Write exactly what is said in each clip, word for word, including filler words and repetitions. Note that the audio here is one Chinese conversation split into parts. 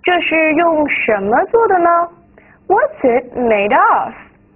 这是用什么做的呢 ？What's it made of？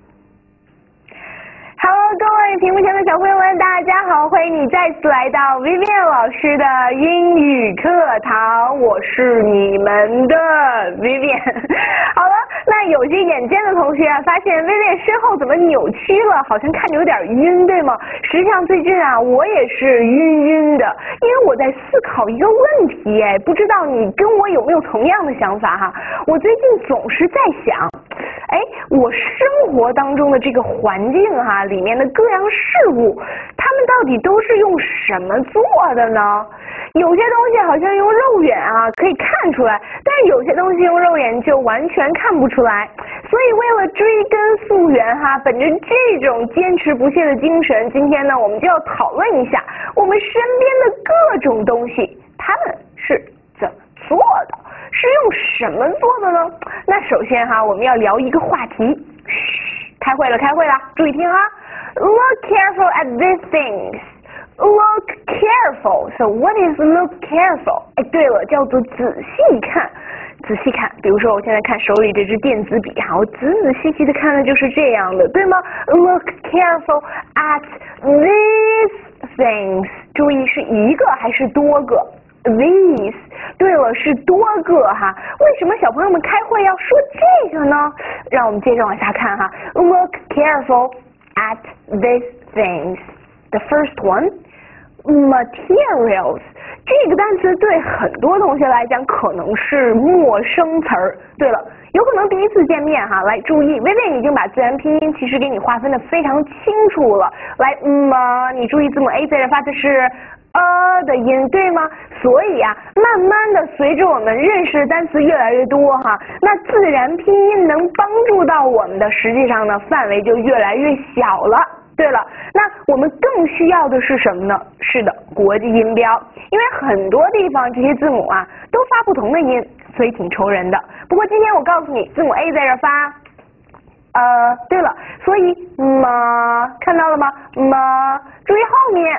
Hello， 各位屏幕前的小朋友们，大家好，欢迎你再次来到 Vivian 老师的英语课堂，我是你们的 Vivian。好了，那有些眼尖的同学啊，发现 Vivian 身后怎么扭曲了，好像看着有点晕，对吗？实际上最近啊，我也是晕晕的，因为我在思考一个问题，哎，不知道你跟我有没有同样的想法哈？我最近总是在想。哎，我生活当中的这个环境哈、啊，里面的各样事物，它们到底都是用什么做的呢？有些东西好像用肉眼啊可以看出来，但是有些东西用肉眼就完全看不出来。所以为了追根溯源哈，本着这种坚持不懈的精神，今天呢我们就要讨论一下我们身边的各种东西，它们是怎么做的。是用什么做的呢？那首先哈，我们要聊一个话题。嘘，开会了，开会了，注意听哈。Look careful at these things. Look careful. So what is look careful? 哎，对了，叫做仔细看。仔细看，比如说我现在看手里这支电子笔哈，我仔仔细细的看的就是这样的，对吗 ？Look careful at these things. 注意是一个还是多个？These， 对了，是多个哈。为什么小朋友们开会要说这个呢？让我们接着往下看哈。Look careful at these things. The first one, materials. 这个单词对很多同学来讲可能是陌生词儿。对了，有可能第一次见面哈，来注意，薇薇已经把自然拼音其实给你划分的非常清楚了。来，嗯啊，你注意字母 A 在这发的是。呃的音对吗？所以啊，慢慢的随着我们认识的单词越来越多哈，那自然拼音能帮助到我们的，实际上呢范围就越来越小了。对了，那我们更需要的是什么呢？是的，国际音标，因为很多地方这些字母啊都发不同的音，所以挺愁人的。不过今天我告诉你，字母 A 在这发。呃，对了，所以嘛，看到了吗？嘛，注意后面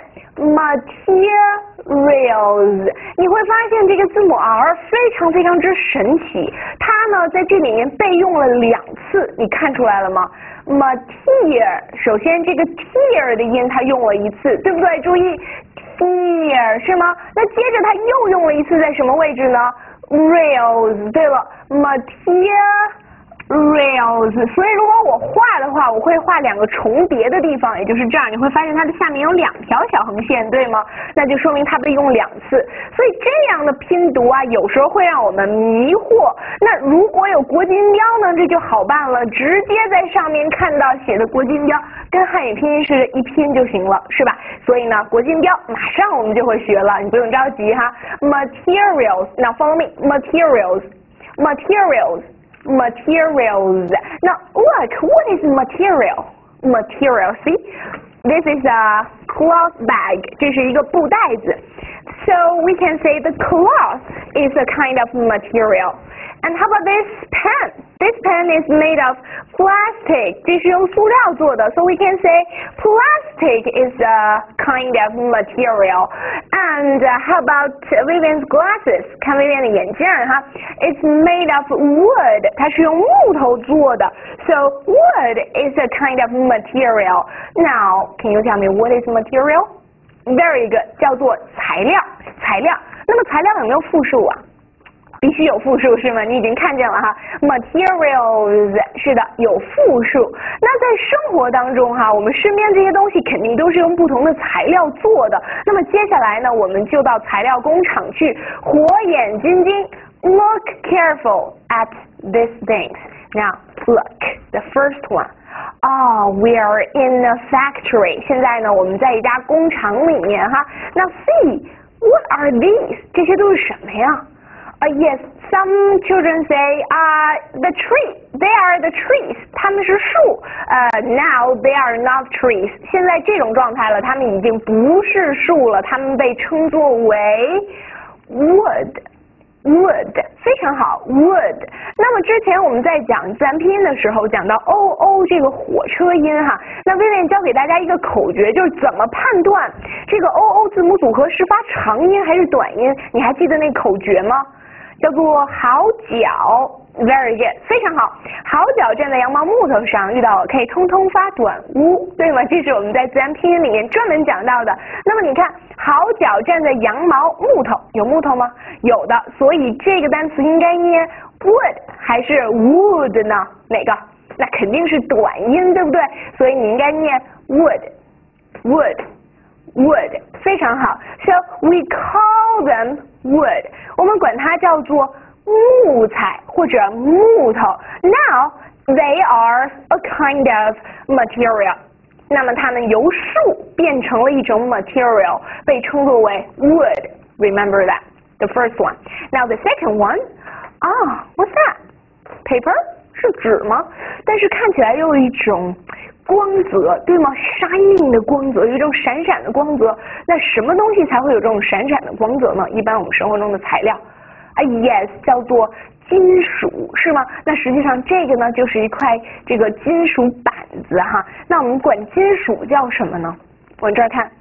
materials， 你会发现这个字母 R 非常非常之神奇，它呢在这里面被用了两次，你看出来了吗 ？Material， 首先这个 tear 的音它用了一次，对不对？注意 tear 是吗？那接着它又用了一次，在什么位置呢 ？Rails， 对了 ，material。Rails， 所以如果我画的话，我会画两个重叠的地方，也就是这样，你会发现它的下面有两条小横线，对吗？那就说明它被用两次，所以这样的拼读啊，有时候会让我们迷惑。那如果有国际音标呢，这就好办了，直接在上面看到写的国际音标，跟汉语拼音似的，一拼就行了，是吧？所以呢，国际音标马上我们就会学了，你不用着急哈。Materials， now follow me. Materials, materials. Materials. Now look, what is material? Material, see? This is a cloth bag. 这是一个布袋子。So we can say the cloth is a kind of material. And how about this pen? This pen is made of plastic. 这是用塑料做的。So we can say plastic is a kind of material. And uh, how about Vivian's glasses? 看 Vivian 的眼镜哈。It's made of wood. 它是用木头做的。So wood is a kind of material. Now, can you tell me what is material? Very good. 叫做材料。材料。那么材料有没有复数啊？必须有复数是吗？你已经看见了哈 ，materials 是的，有复数。那在生活当中哈，我们身边这些东西肯定都是用不同的材料做的。那么接下来呢，我们就到材料工厂去，火眼金睛 ，look careful at these things. Now look, the first one. Oh, we are in a factory. 现在呢，我们在一家工厂里面哈。那 see, what are these? 这些都是什么呀？Uh, yes, some children say, uh, the tree, they are the trees. 它们是树。Uh, now they are not trees. 现在这种状态了，它们已经不是树了，它们被称作为 wood。wood 非常好 wood。那么之前我们在讲自然拼音的时候，讲到 o o 这个火车音哈，那薇薇教给大家一个口诀，就是怎么判断这个 o o 字母组合是发长音还是短音？你还记得那口诀吗？ 叫做好脚。Very good， 非常好。好脚站在羊毛木头上，遇到了可以通通发短乌，对吗？这是我们在自然拼音里面专门讲到的。那么你看，好脚站在羊毛木头，有木头吗？有的，所以这个单词应该念 would 还是 would 呢？哪个？那肯定是短音，对不对？所以你应该念 would would would， 非常好。So we call them wood， 我们管它叫做木材或者木头。Now they are a kind of material。那么它们由树变成了一种 material， 被称作为 wood。Remember that the first one. Now the second one. Ah, what's that? Paper？ 是纸吗？但是看起来又有一种光泽，对吗 ？Shining 的光泽，有一种闪闪的光泽。那什么东西才会有这种闪闪的光泽呢？一般我们生活中的材料。啊 ，yes， 叫做金属，是吗？那实际上这个呢，就是一块这个金属板子哈。那我们管金属叫什么呢？往这儿看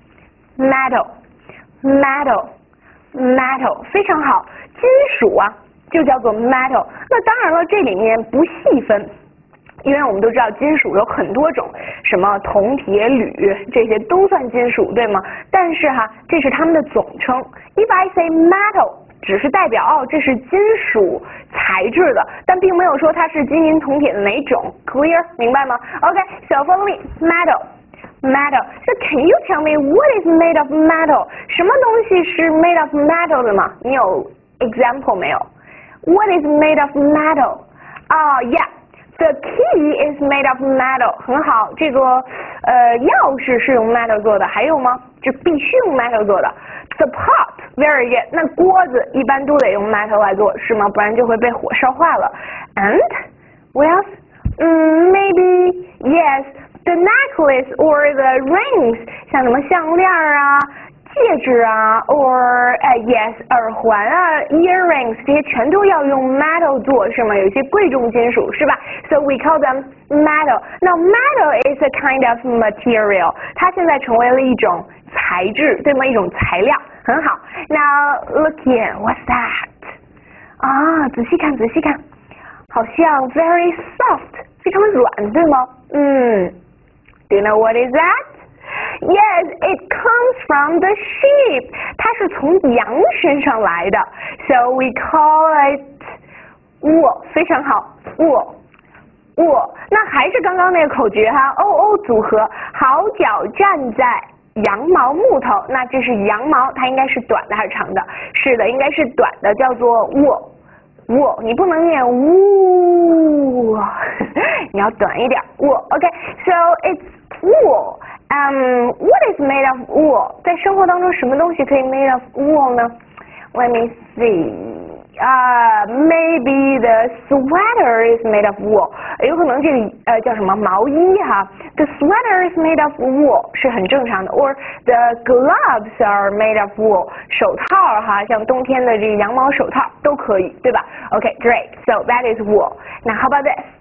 ，metal，metal，metal， 非常好，金属啊，就叫做 metal。那当然了，这里面不细分。因为我们都知道金属有很多种，什么铜、铁、铝，这些都算金属，对吗？但是哈，这是它们的总称。If I say metal， 只是代表哦，这是金属材质的，但并没有说它是金银铜铁的哪种。Clear， 明白吗 ？OK，so follow me， metal。Metal. So can you tell me what is made of metal? 什么东西是 made of metal 的吗？你有 example 没有 ？What is made of metal? Oh, yeah.The key is made of metal， 很好，这个呃钥匙是用 metal 做的，还有吗？就必须用 metal 做的。The pot very good， 那锅子一般都得用 metal 来做，是吗？不然就会被火烧坏了。And what else？ 嗯 ，maybe yes，the necklace or the rings， 像什么项链啊。戒指啊 ，or 呃、uh, yes 耳环啊 ，earrings 这些全都要用 metal 做，是吗？有一些贵重金属，是吧 ？So we call them metal. Now metal is a kind of material. 它现在成为了一种材质，对吗？一种材料，很好。Now look here, what's that? 啊，仔细看，仔细看，好像 very soft， 非常软，对吗？嗯 ，Do you know what is that?Yes, it comes from the sheep. 它是从羊身上来的 ，so we call it wool. 非常好 ，wool, wool. 那还是刚刚那个口诀哈 ，o o 组合，好脚站在羊毛木头。那这是羊毛，它应该是短的还是长的？是的，应该是短的，叫做 wool, wool. 你不能念 wool， 你要短一点 wool. Okay, so it's wool.Um, what is made of wool? 在生活当中，什么东西可以 made of wool 呢 ？Let me see. 啊、uh, ，maybe the sweater is made of wool. 有可能这个呃叫什么毛衣哈 ？The sweater is made of wool 是很正常的。Or the gloves are made of wool. 手套哈，像冬天的这个羊毛手套都可以，对吧 ？Okay, great. So that is wool. Now how about this?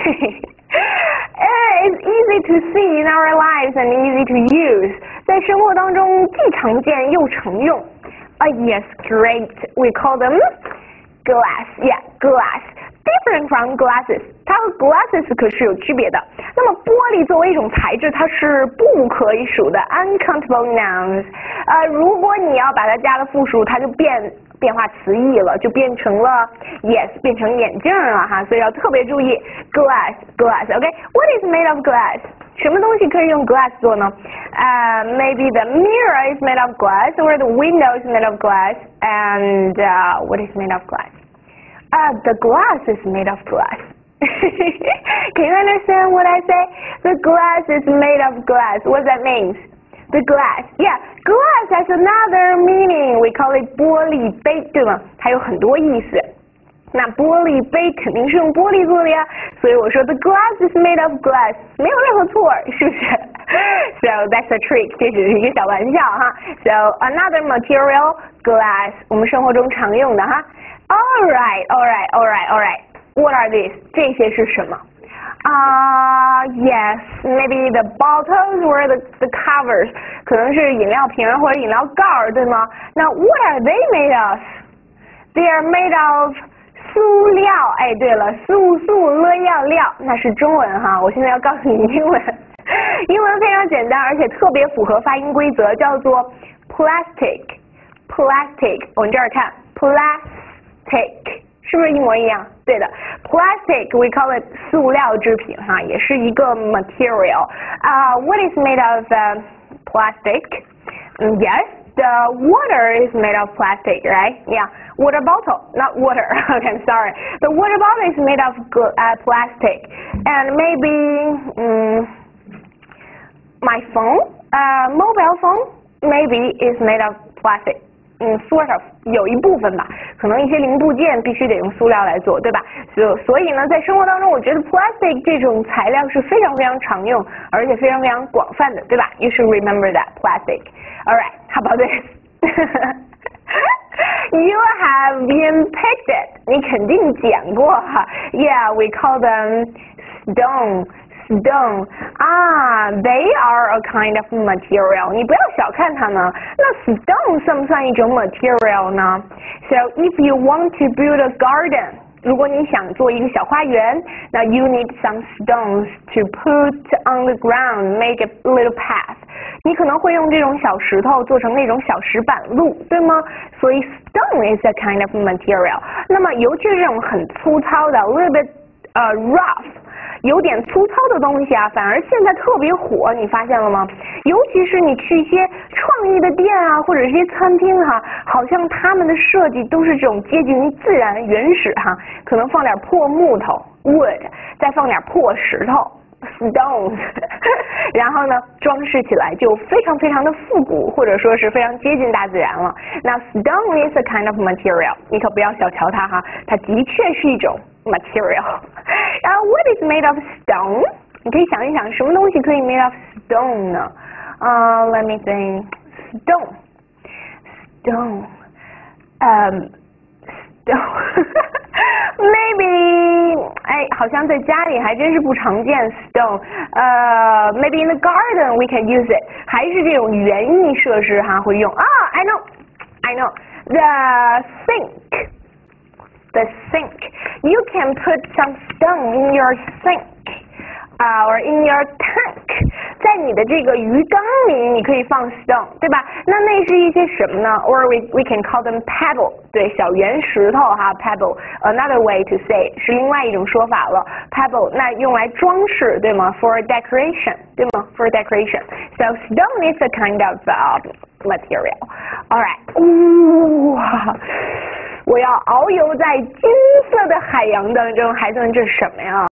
It's easy to see in our lives and easy to use. 在生活当中既常见又常用。Ah, yes, great. We call them glass. Yeah, glass. Different from glasses. 它和 glasses 可是有区别的。那么玻璃作为一种材质，它是不可以数的 uncountable nouns。呃，如果你要把它加了复数，它就变。变化词义了，就变成了 yes， 变成眼镜了哈，所以要特别注意 glass glass。OK，what is made of glass？ 什么东西可以用 glass 做呢？呃、uh, ，maybe the mirror is made of glass, or the window is made of glass, and uh, what is made of glass? Uh, the glass is made of glass. Can you understand what I say? The glass is made of glass. What that means?The glass, yeah, glass has another meaning. We call it 玻璃杯，对吗？它有很多意思。那玻璃杯肯定是用玻璃做的呀，所以我说 the glass is made of glass， 没有任何错，是不是 ？So that's a trick， 这只是一个小玩笑哈。So another material, glass， 我们生活中常用的哈。All right, all right, all right, all right. What are these？ 这些是什么？啊、uh, ，yes, maybe the bottles or the the covers， 可能是饮料瓶或者饮料盖儿，对吗？那 what are they made of？ They are made of 塑料。哎，对了，素素了要料，那是中文哈。我现在要告诉你英文，英文非常简单，而且特别符合发音规则，叫做 plastic。plastic， 我们这儿看 plastic。是不是一模一样？对的 ，plastic we call it 塑料制品哈，也是一个 material. Uh, what is made of uh, plastic? Yes, the water is made of plastic, right? Yeah, water bottle, not water. Okay, I'm sorry. The water bottle is made of uh, plastic, and maybe um, my phone, uh, mobile phone, maybe is made of plastic. 嗯 ，sort of 有一部分吧，可能一些零部件必须得用塑料来做，对吧？所所以呢，在生活当中，我觉得 plastic 这种材料是非常非常常用，而且非常非常广泛的，对吧 ？You should remember that plastic. All right, how about this? You have been picked it. 你肯定捡过哈。Yeah, we call them stone.Stone 啊 they are a kind of material. 你不要小看它呢。那 stone 算不算一种 material 呢 ？So if you want to build a garden， 如果你想做一个小花园，那 you need some stones to put on the ground, make a little path. 你可能会用这种小石头做成那种小石板路，对吗？所以 stone is a kind of material. 那么尤其是这种很粗糙的 a little bit 呃、uh, rough。有点粗糙的东西啊，反而现在特别火，你发现了吗？尤其是你去一些创意的店啊，或者是一些餐厅哈、啊，好像他们的设计都是这种接近于自然原始哈、啊，可能放点破木头 wood， 再放点破石头 stones， 然后呢装饰起来就非常非常的复古，或者说是非常接近大自然了。那 stone is a kind of material， 你可不要小瞧它哈，它的确是一种material. Uh, what is made of stone? 你可以想一想，什么东西可以 made of stone 呢？ Uh, let me think. Stone. Stone. Um, stone. Maybe. 哎，好像在家里还真是不常见 stone. Uh, maybe in the garden we can use it. 还是这种园艺设施哈会用啊 I know. I know. The sink.The sink. You can put some stone in your sink, uh, or in your tank. 在你的这个鱼缸里，你可以放 stone， 对吧？那那是一些什么呢 ？Or we we can call them pebble. 对，小圆石头哈 ，pebble. Another way to say 是另外一种说法了 ，pebble. 那用来装饰，对吗 ？For decoration， 对吗 ？For decoration. So stone is a kind of uh, material. All right. 哇。我要遨游在金色的海洋当中，孩子们，这是什么呀？